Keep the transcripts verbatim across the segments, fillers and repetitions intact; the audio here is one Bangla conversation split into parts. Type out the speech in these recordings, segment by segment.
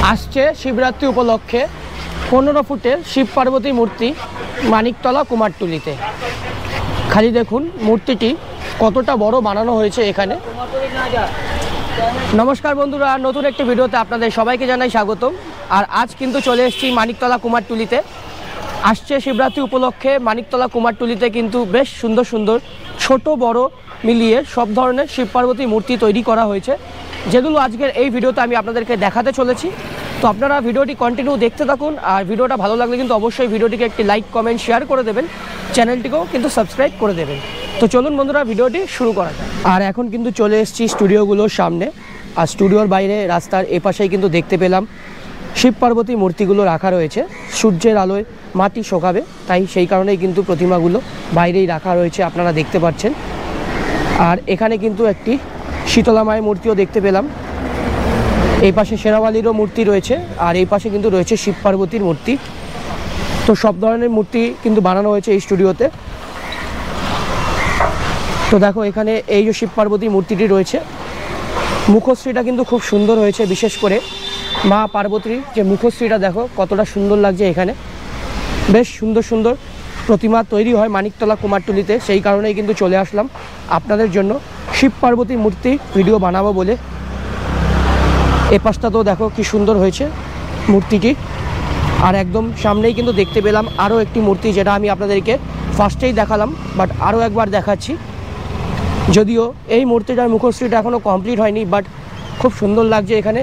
আসছে শিবরাত্রি উপলক্ষে পনেরো ফুটের শিব পার্বতী মূর্তি মানিকতলা কুমারটুলিতে। খালি দেখুন মূর্তিটি কতটা বড় বানানো হয়েছে এখানে। নমস্কার বন্ধুরা, নতুন একটি ভিডিওতে আপনাদের সবাইকে জানাই স্বাগতম। আর আজ কিন্তু চলে এসেছি মানিকতলা কুমারটুলিতে। আসছে শিবরাত্রি উপলক্ষে মানিকতলা কুমারটুলিতে কিন্তু বেশ সুন্দর সুন্দর ছোট বড় মিলিয়ে সব ধরনের শিব পার্বতী মূর্তি তৈরি করা হয়েছে, যেগুলো আজকের এই ভিডিওতে আমি আপনাদেরকে দেখাতে চলেছি। তো আপনারা ভিডিওটি কন্টিনিউ দেখতে থাকুন, আর ভিডিওটা ভালো লাগলে কিন্তু অবশ্যই ভিডিওটিকে একটি লাইক কমেন্ট শেয়ার করে দেবেন, চ্যানেলটিকেও কিন্তু সাবস্ক্রাইব করে দেবেন। তো চলুন বন্ধুরা, ভিডিওটি শুরু করা যাক। আর এখন কিন্তু চলে এসেছি স্টুডিওগুলোর সামনে। আর স্টুডিওর বাইরে রাস্তার এপাশেই কিন্তু দেখতে পেলাম শিব পার্বতী মূর্তিগুলো রাখা রয়েছে। সূর্যের আলোয় মাটি শোকাবে, তাই সেই কারণেই কিন্তু প্রতিমাগুলো বাইরেই রাখা রয়েছে, আপনারা দেখতে পাচ্ছেন। আর এখানে কিন্তু একটি শীতলা মায়ের মূর্তিও দেখতে পেলাম। এই পাশে শেরাওয়ালিরও মূর্তি রয়েছে, আর এই পাশে কিন্তু রয়েছে শিব পার্বতীর মূর্তি। তো সব ধরনের মূর্তি কিন্তু বানানো হয়েছে এই স্টুডিওতে। তো দেখো এখানে এই যে শিব পার্বতী মূর্তিটি রয়েছে, মুখশ্রীটা কিন্তু খুব সুন্দর হয়েছে। বিশেষ করে মা পার্বতীর যে মুখশ্রীটা দেখো কতটা সুন্দর লাগছে। এখানে বেশ সুন্দর সুন্দর প্রতিমা তৈরি হয় মানিকতলা কুমারটুলিতে, সেই কারণেই কিন্তু চলে আসলাম আপনাদের জন্য শিব পার্বতী মূর্তি ভিডিও বানাবো বলে। এ পাশটা তো দেখো কি সুন্দর হয়েছে মূর্তিটি। আর একদম সামনেই কিন্তু দেখতে পেলাম আরও একটি মূর্তি, যেটা আমি আপনাদেরকে ফার্স্টেই দেখালাম, বাট আরও একবার দেখাচ্ছি। যদিও এই মূর্তিটার মুখশ্রীটা এখনও কমপ্লিট হয়নি, বাট খুব সুন্দর লাগছে এখানে।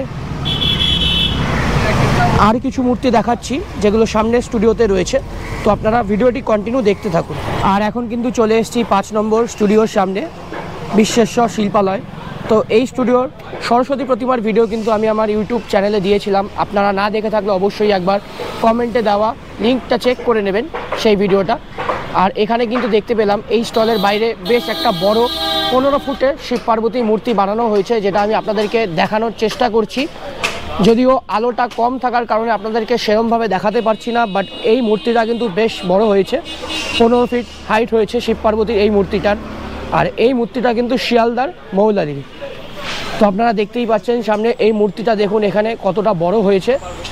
আর কিছু মূর্তি দেখাচ্ছি যেগুলো সামনে স্টুডিওতে রয়েছে, তো আপনারা ভিডিওটি কন্টিনিউ দেখতে থাকুন। আর এখন কিন্তু চলে এসেছি পাঁচ নম্বর স্টুডিওর সামনে, বিশ্বেশ্বর শিল্পালয়। তো এই স্টুডিওর সরস্বতী প্রতিমার ভিডিও কিন্তু আমি আমার ইউটিউব চ্যানেলে দিয়েছিলাম। আপনারা না দেখে থাকলে অবশ্যই একবার কমেন্টে দেওয়া লিঙ্কটা চেক করে নেবেন সেই ভিডিওটা। আর এখানে কিন্তু দেখতে পেলাম এই স্টলের বাইরে বেশ একটা বড় পনেরো ফুটের শিব পার্বতী মূর্তি বানানো হয়েছে, যেটা আমি আপনাদেরকে দেখানোর চেষ্টা করছি। যদিও আলোটা কম থাকার কারণে আপনাদেরকে সেরমভাবে দেখাতে পারছি না, বাট এই মূর্তিটা কিন্তু বেশ বড় হয়েছে। পনেরো ফিট হাইট হয়েছে শিব পার্বতীর এই মূর্তিটার। আর এই মূর্তিটা কিন্তু শিয়ালদার মৌলালির। তো আপনারা দেখতেই পাচ্ছেন সামনে এই মূর্তিটা দেখুন এখানে কতটা বড় হয়েছে।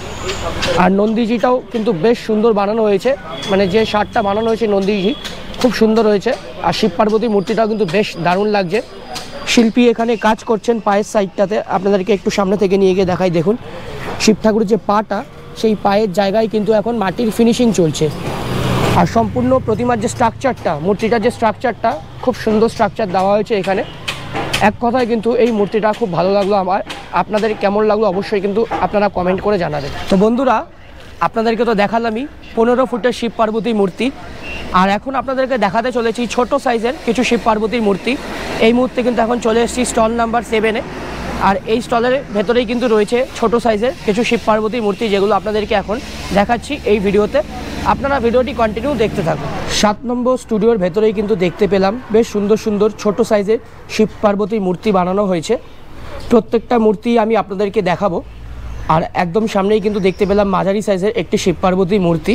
আর নন্দীজিটাও কিন্তু বেশ সুন্দর বানানো হয়েছে, মানে যে শার্টটা বানানো হয়েছে নন্দীজি খুব সুন্দর হয়েছে। আর শিব পার্বতী মূর্তিটাও কিন্তু বেশ দারুণ লাগছে। শিল্পী এখানে কাজ করছেন পায়ের সাইডটাতে, আপনাদেরকে একটু সামনে থেকে নিয়ে গিয়ে দেখাই। দেখুন শিব ঠাকুরের যে পাটা, সেই পায়ের জায়গায় কিন্তু এখন মাটির ফিনিশিং চলছে। আর সম্পূর্ণ প্রতিমার যে স্ট্রাকচারটা, মূর্তিটার যে স্ট্রাকচারটা, খুব সুন্দর স্ট্রাকচার দেওয়া হয়েছে এখানে। এক কথায় কিন্তু এই মূর্তিটা খুব ভালো লাগলো আমার। আপনাদের কেমন লাগলো অবশ্যই কিন্তু আপনারা কমেন্ট করে জানাবেন। তো বন্ধুরা, আপনাদেরকে তো দেখালামই পনেরো ফুটের শিব পার্বতী মূর্তি। আর এখন আপনাদেরকে দেখাতে চলেছি ছোট সাইজের কিছু শিব পার্বতীর মূর্তি। এই মুহূর্তে কিন্তু এখন চলে এসেছি স্টল নাম্বার সেভেনে। আর এই স্টলের ভেতরেই কিন্তু রয়েছে ছোট সাইজের কিছু শিব পার্বতীর মূর্তি, যেগুলো আপনাদেরকে এখন দেখাচ্ছি এই ভিডিওতে। আপনারা ভিডিওটি কন্টিনিউ দেখতে থাকুন। সাত নম্বর স্টুডিওর ভেতরেই কিন্তু দেখতে পেলাম বেশ সুন্দর সুন্দর ছোট সাইজের শিব পার্বতীর মূর্তি বানানো হয়েছে। প্রত্যেকটা মূর্তি আমি আপনাদেরকে দেখাবো। আর একদম সামনেই কিন্তু দেখতে পেলাম মাঝারি সাইজের একটি শিব পার্বতীর মূর্তি।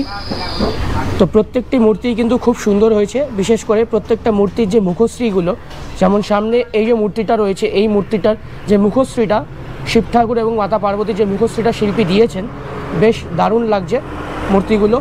তো প্রত্যেকটি মূর্তি কিন্তু খুব সুন্দর হয়েছে। বিশেষ করে প্রত্যেকটা মূর্তির যে মুখশ্রীগুলো, যেমন সামনে এই যে মূর্তিটা রয়েছে, এই মূর্তিটার যে মুখশ্রীটা শিব ঠাকুর এবং মাতা পার্বতীর যে মুখশ্রীটা শিল্পী দিয়েছেন, বেশ দারুণ লাগছে মূর্তিগুলো।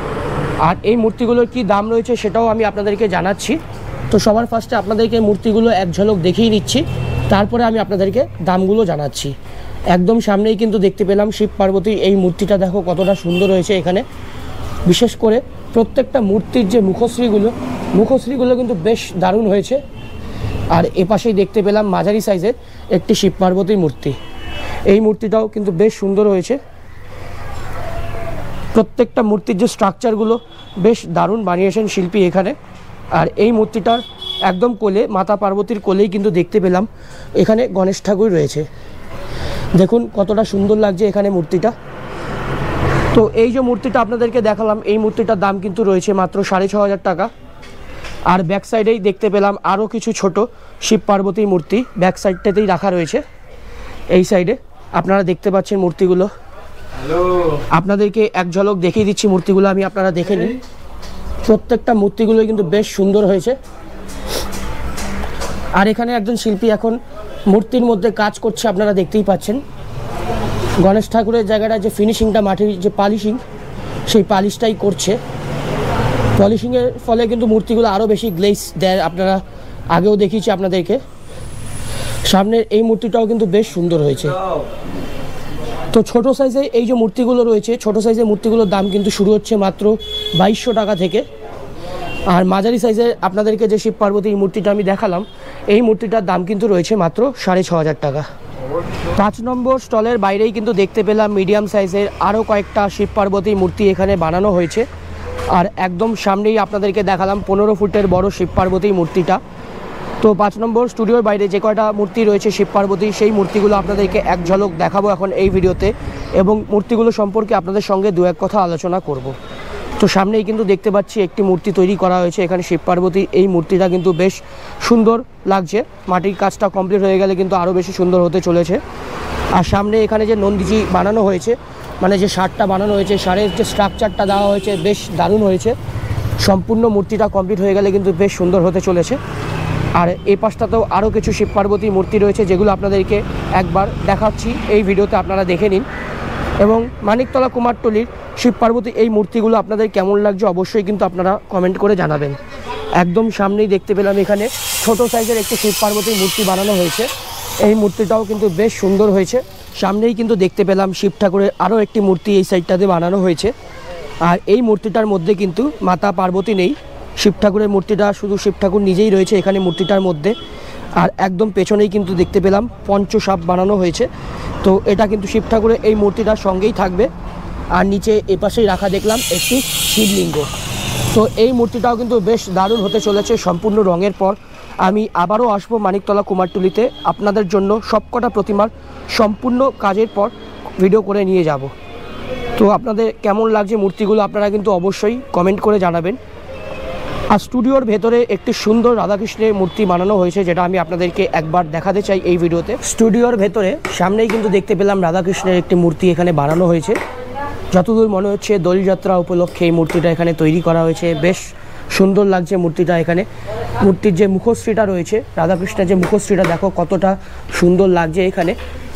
আর এই মূর্তিগুলোর কি দাম রয়েছে সেটাও আমি আপনাদেরকে জানাচ্ছি। তো সবার ফার্স্টে আপনাদেরকে মূর্তিগুলো এক ঝলক দেখিয়ে নিচ্ছি, তারপরে আমি আপনাদেরকে দামগুলো জানাচ্ছি। একদম সামনেই কিন্তু দেখতে পেলাম শিব পার্বতীর এই মূর্তিটা, দেখো কতটা সুন্দর হয়েছে এখানে। বিশেষ করে প্রত্যেকটা মূর্তির যে মুখশ্রীগুলো, মুখশ্রীগুলো কিন্তু বেশ দারুণ হয়েছে। আর এপাশেই দেখতে পেলাম মাঝারি সাইজের একটি শিব পার্বতীর মূর্তি। এই মূর্তিটাও কিন্তু বেশ সুন্দর হয়েছে। প্রত্যেকটা মূর্তির যে স্ট্রাকচারগুলো বেশ দারুণ বানিয়েছেন শিল্পী এখানে। আর এই মূর্তিটার একদম কোলে, মাতা পার্বতীর কোলেই কিন্তু দেখতে পেলাম এখানে গণেশ ঠাকুর রয়েছে। দেখুন কতটা সুন্দর লাগছে এখানে মূর্তিটা। তো এই যে মূর্তিটা আপনাদেরকে দেখালাম, এই মূর্তিটার দাম কিন্তু রয়েছে মাত্র সাড়ে ছ হাজার টাকা। আর ব্যাক সাইডেই দেখতে পেলাম আরও কিছু ছোট শিব পার্বতীর মূর্তি, ব্যাক সাইডটাতেই রাখা রয়েছে। এই সাইডে আপনারা দেখতে পাচ্ছেন মূর্তিগুলো। আপনাদেরকে এক ঝলক দেখিয়ে দিচ্ছি মূর্তিগুলো, আমি আপনারা দেখে নিন। প্রত্যেকটা মূর্তিগুলোই কিন্তু বেশ সুন্দর হয়েছে। আর এখানে একজন শিল্পী এখন মূর্তির মধ্যে কাজ করছে, আপনারা দেখতেই পাচ্ছেন। গণেশ ঠাকুরের জায়গাটা যে ফিনিশিংটা, মাটির যে পালিশিং, সেই পালিশটাই করছে। পলিশিংয়ের ফলে কিন্তু মূর্তিগুলো আরও বেশি গ্লেজ দেয়, আপনারা আগেও দেখিয়েছি আপনাদেরকে। সামনের এই মূর্তিটাও কিন্তু বেশ সুন্দর হয়েছে। তো ছোট সাইজে এই যে মূর্তিগুলো রয়েছে, ছোট সাইজের মূর্তিগুলোর দাম কিন্তু শুরু হচ্ছে মাত্র বাইশশো টাকা থেকে। আর মাঝারি সাইজের আপনাদেরকে যে শিব পার্বতীর মূর্তিটা আমি দেখালাম, এই মূর্তিটার দাম কিন্তু রয়েছে মাত্র সাড়ে ছ হাজার টাকা। পাঁচ নম্বর স্টলের বাইরেই কিন্তু দেখতে পেলাম মিডিয়াম সাইজের আরও কয়েকটা শিব পার্বতীর মূর্তি এখানে বানানো হয়েছে। আর একদম সামনেই আপনাদেরকে দেখালাম পনেরো ফুটের বড় শিব পার্বতীর মূর্তিটা। তো পাঁচ নম্বর স্টুডিওর বাইরে যে কয়টা মূর্তি রয়েছে শিব পার্বতী, সেই মূর্তিগুলো আপনাদেরকে এক ঝলক দেখাবো এখন এই ভিডিওতে, এবং মূর্তিগুলো সম্পর্কে আপনাদের সঙ্গে দু এক কথা আলোচনা করব। তো সামনেই কিন্তু দেখতে পাচ্ছি একটি মূর্তি তৈরি করা হয়েছে এখানে শিব পার্বতীর। এই মূর্তিটা কিন্তু বেশ সুন্দর লাগছে, মাটির কাজটা কমপ্লিট হয়ে গেলে কিন্তু আরও বেশি সুন্দর হতে চলেছে। আর সামনে এখানে যে নন্দীজি বানানো হয়েছে, মানে যে ষাঁড়টা বানানো হয়েছে, ষাঁড়ের যে স্ট্রাকচারটা দেওয়া হয়েছে বেশ দারুণ হয়েছে। সম্পূর্ণ মূর্তিটা কমপ্লিট হয়ে গেলে কিন্তু বেশ সুন্দর হতে চলেছে। আর এই পাশটাতেও আরও কিছু শিব পার্বতীর মূর্তি রয়েছে, যেগুলো আপনাদেরকে একবার দেখাচ্ছি এই ভিডিওতে, আপনারা দেখে নিন। এবং মানিকতলা কুমারটুলির শিব পার্বতী এই মূর্তিগুলো আপনাদের কেমন লাগছে অবশ্যই কিন্তু আপনারা কমেন্ট করে জানাবেন। একদম সামনেই দেখতে পেলাম এখানে ছোট সাইজের একটি শিব পার্বতীর মূর্তি বানানো হয়েছে। এই মূর্তিটাও কিন্তু বেশ সুন্দর হয়েছে। সামনেই কিন্তু দেখতে পেলাম শিব ঠাকুরের আরও একটি মূর্তি এই সাইডটাতে বানানো হয়েছে। আর এই মূর্তিটার মধ্যে কিন্তু মাতা পার্বতী নেই, শিব ঠাকুরের মূর্তিটা শুধু শিব ঠাকুর নিজেই রয়েছে এখানে মূর্তিটার মধ্যে। আর একদম পেছনেই কিন্তু দেখতে পেলাম পঞ্চসাপ বানানো হয়েছে। তো এটা কিন্তু শিব ঠাকুরের এই মূর্তিটার সঙ্গেই থাকবে। আর নিচে এপাশেই রাখা দেখলাম একটি শিবলিঙ্গ। তো এই মূর্তিটাও কিন্তু বেশ দারুণ হতে চলেছে সম্পূর্ণ রঙের পর। আমি আবারও আসবো মানিকতলা কুমারটুলিতে আপনাদের জন্য সবকটা প্রতিমার সম্পূর্ণ কাজের পর ভিডিও করে নিয়ে যাব। তো আপনাদের কেমন লাগছে মূর্তিগুলো আপনারা কিন্তু অবশ্যই কমেন্ট করে জানাবেন। আর স্টুডিওর ভেতরে একটি সুন্দর রাধাকৃষ্ণের মূর্তি বানানো হয়েছে, যেটা আমি আপনাদেরকে একবার দেখাতে চাই এই ভিডিওতে। স্টুডিওর ভেতরে সামনেই কিন্তু দেখতে পেলাম রাধাকৃষ্ণের একটি মূর্তি এখানে বানানো হয়েছে। যতদূর মনে হচ্ছে দোলযাত্রা উপলক্ষে এই মূর্তিটা এখানে তৈরি করা হয়েছে। বেশ সুন্দর লাগছে মূর্তিটা। এখানে মূর্তির যে মুখশ্রীটা রয়েছে, রাধাকৃষ্ণের যে মুখশ্রীটা দেখো কতটা সুন্দর লাগছে, এখানে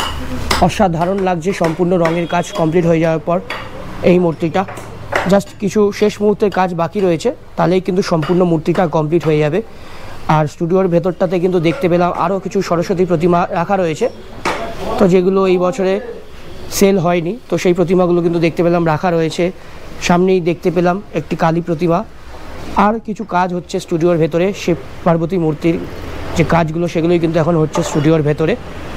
অসাধারণ লাগছে। সম্পূর্ণ রঙের কাজ কমপ্লিট হয়ে যাওয়ার পর এই মূর্তিটা জাস্ট কিছু শেষ মুহূর্তের কাজ বাকি রয়েছে, তাহলেই কিন্তু সম্পূর্ণ মূর্তিটা কমপ্লিট হয়ে যাবে। আর স্টুডিওর ভেতরটাতে কিন্তু দেখতে পেলাম আরও কিছু সরস্বতী প্রতিমা রাখা রয়েছে, তো যেগুলো এই বছরে সেল হয়নি, তো সেই প্রতিমাগুলো কিন্তু দেখতে পেলাম রাখা রয়েছে। সামনেই দেখতে পেলাম একটি কালী প্রতিমা। আর কিছু কাজ হচ্ছে স্টুডিওর ভেতরে, শিব পার্বতী মূর্তির যে কাজগুলো সেগুলোই কিন্তু এখন হচ্ছে স্টুডিওর ভেতরে।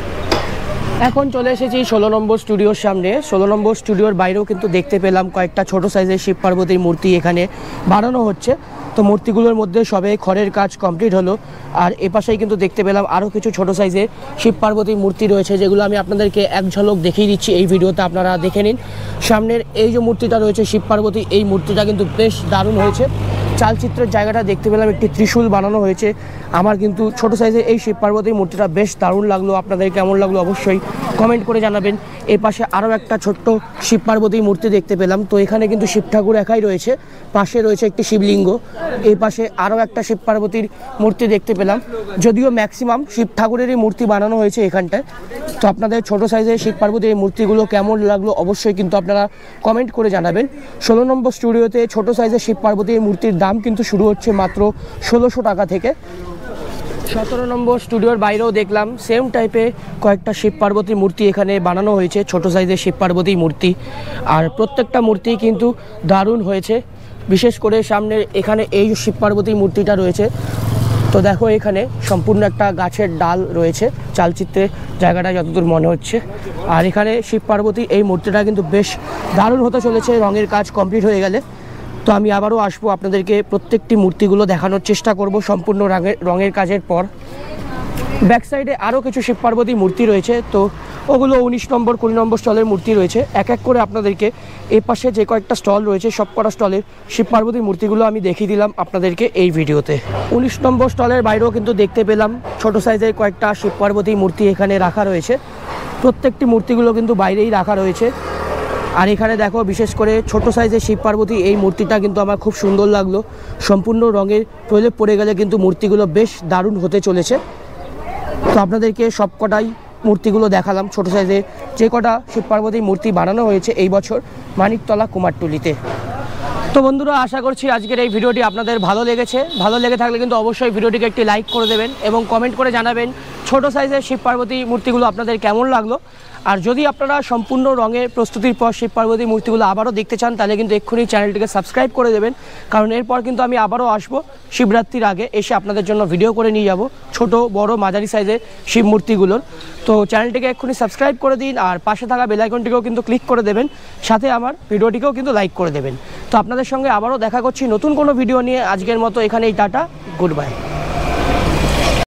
এখন চলে এসেছি ষোলো নম্বর স্টুডিওর সামনে। ষোলো নম্বর স্টুডিওর বাইরেও কিন্তু দেখতে পেলাম কয়েকটা ছোট সাইজের শিব পার্বতীর মূর্তি এখানে বানানো হচ্ছে। তো মূর্তিগুলোর মধ্যে সবে খড়ের কাজ কমপ্লিট হলো। আর এপাশেই কিন্তু দেখতে পেলাম আরও কিছু ছোট সাইজের শিব পার্বতীর মূর্তি রয়েছে, যেগুলো আমি আপনাদেরকে এক ঝলক দেখিয়ে দিচ্ছি এই ভিডিওতে, আপনারা দেখে নিন। সামনের এই যে মূর্তিটা রয়েছে শিব পার্বতী, এই মূর্তিটা কিন্তু বেশ দারুণ হয়েছে। চালচিত্রের জায়গাটা দেখতে পেলাম একটি ত্রিশূল বানানো হয়েছে। আমার কিন্তু ছোট সাইজের এই শিব পার্বতীর মূর্তিটা বেশ দারুণ লাগলো। আপনাদের কেমন লাগলো অবশ্যই কমেন্ট করে জানাবেন। এ পাশে আরও একটা ছোট্ট শিব পার্বতীর মূর্তি দেখতে পেলাম। তো এখানে কিন্তু শিব ঠাকুর একাই রয়েছে, পাশে রয়েছে একটি শিবলিঙ্গ। এই পাশে আরও একটা শিব পার্বতীর মূর্তি দেখতে পেলাম, যদিও ম্যাক্সিমাম শিব ঠাকুরেরই মূর্তি বানানো হয়েছে এখানটায়। তো আপনাদের ছোট সাইজের শিব পার্বতীর এই মূর্তিগুলো কেমন লাগলো অবশ্যই কিন্তু আপনারা কমেন্ট করে জানাবেন। ষোলো নম্বর স্টুডিওতে ছোট সাইজের শিব পার্বতীর মূর্তির দাম কিন্তু শুরু হচ্ছে মাত্র ষোলোশো টাকা থেকে। সতেরো নম্বর স্টুডিওর বাইরেও দেখলাম সেম টাইপের কয়েকটা শিব পার্বতীর মূর্তি এখানে বানানো হয়েছে, ছোট সাইজের শিব পার্বতীর মূর্তি। আর প্রত্যেকটা মূর্তি কিন্তু দারুণ হয়েছে। বিশেষ করে সামনে এখানে এই শিব পার্বতীর মূর্তিটা রয়েছে, তো দেখো এখানে সম্পূর্ণ একটা গাছের ডাল রয়েছে চালচিত্রে জায়গাটা যতদূর মনে হচ্ছে। আর এখানে শিব পার্বতী এই মূর্তিটা কিন্তু বেশ দারুণ হতে চলেছে রঙের কাজ কমপ্লিট হয়ে গেলে। তো আমি আবারও আসবো, আপনাদেরকে প্রত্যেকটি মূর্তিগুলো দেখানোর চেষ্টা করব সম্পূর্ণ রঙের রঙের কাজের পর। ব্যাক সাইডে আরও কিছু শিব পার্বতী মূর্তি রয়েছে, তো ওগুলো উনিশ নম্বর কুড়ি নম্বর স্টলের মূর্তি রয়েছে। এক এক করে আপনাদেরকে এ পাশে যে কয়েকটা স্টল রয়েছে সব কটা স্টলের শিব পার্বতীর মূর্তিগুলো আমি দেখিয়ে দিলাম আপনাদেরকে এই ভিডিওতে। উনিশ নম্বর স্টলের বাইরেও কিন্তু দেখতে পেলাম ছোট সাইজের কয়েকটা শিব পার্বতীর মূর্তি এখানে রাখা রয়েছে। প্রত্যেকটি মূর্তিগুলো কিন্তু বাইরেই রাখা রয়েছে। আর এখানে দেখো বিশেষ করে ছোট সাইজের শিব পার্বতী এই মূর্তিটা কিন্তু আমার খুব সুন্দর লাগলো। সম্পূর্ণ রঙের প্রলেপ পড়ে গেলে কিন্তু মূর্তিগুলো বেশ দারুণ হতে চলেছে। তো আপনাদেরকে সবকটাই মূর্তিগুলো দেখালাম, ছোটো সাইজে যে কটা শিব পার্বতীর মূর্তি বানানো হয়েছে এই বছর মানিকতলা কুমারটুলিতে। তো বন্ধুরা, আশা করছি আজকের এই ভিডিওটি আপনাদের ভালো লেগেছে। ভালো লেগে থাকলে কিন্তু অবশ্যই ভিডিওটিকে একটি লাইক করে দেবেন এবং কমেন্ট করে জানাবেন ছোটো সাইজের শিব পার্বতী মূর্তিগুলো আপনাদের কেমন লাগলো। আর যদি আপনারা সম্পূর্ণ রঙের প্রস্তুতির পর শিব পার্বতী মূর্তিগুলো আবারও দেখতে চান তাহলে কিন্তু এক্ষুনি চ্যানেলটিকে সাবস্ক্রাইব করে দেবেন, কারণ এরপর কিন্তু আমি আবারও আসবো শিবরাত্রির আগে, এসে আপনাদের জন্য ভিডিও করে নিয়ে যাব ছোট বড় মাঝারি সাইজের শিব মূর্তিগুলোর। তো চ্যানেলটিকে এক্ষুনি সাবস্ক্রাইব করে দিন আর পাশে থাকা বেল আইকনটিকেও কিন্তু ক্লিক করে দেবেন, সাথে আমার ভিডিওটিকেও কিন্তু লাইক করে দেবেন। তো আপনাদের সঙ্গে আবারও দেখা করছি নতুন কোনো ভিডিও নিয়ে। আজকের মতো এখানেই টাটা, গুড বাই।